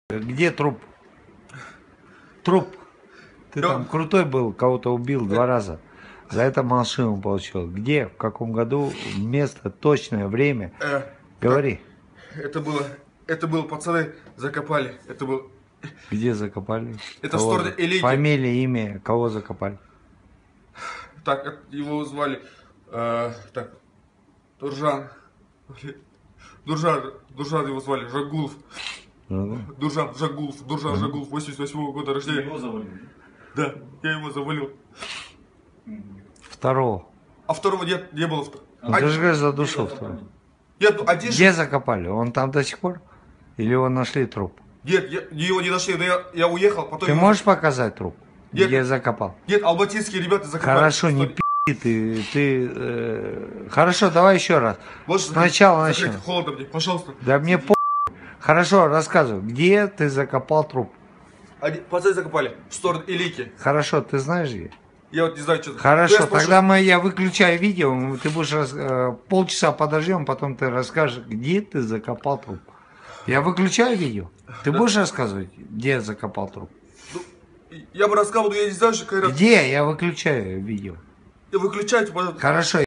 Где труп? Труп. Ты там крутой был, кого-то убил 2 раза. За это машину получил. Где, в каком году, место, точное время? Говори. Это было, пацаны закопали. Это было. Где закопали? Это в сторону Элиги. Фамилия, имя, кого закопали? Так, его звали, так, Дуржан его звали, Жагулов. Дуржан Жагулов, 88-го года рождения. Его завалили? Да, я его завалил. Второго. А второго не было. Ты же говоришь, задушил второго. Нет, один. Где закопали? Он там до сих пор? Или его нашли труп? Нет, его не нашли, но я уехал, потом... Ты можешь показать труп? Нет. Где закопал? Нет, алматинские ребята закопали. Хорошо, не Хорошо, давай еще раз. Можешь Сначала начнем. Холодно мне, пожалуйста. Да мне Хорошо, рассказывай. Где ты закопал труп? Пацаны закопали в сторону Илики. Хорошо, ты знаешь где? Я вот не знаю, что... Хорошо, тогда я выключаю видео, ты будешь полчаса подождем, потом ты расскажешь, где ты закопал труп. Я выключаю видео. Ты будешь рассказывать, где я закопал труп? Я бы рассказывал, но я не знаю, что когда... Где? Я выключаю видео. Я выключаю, пожалуйста. Хорошо.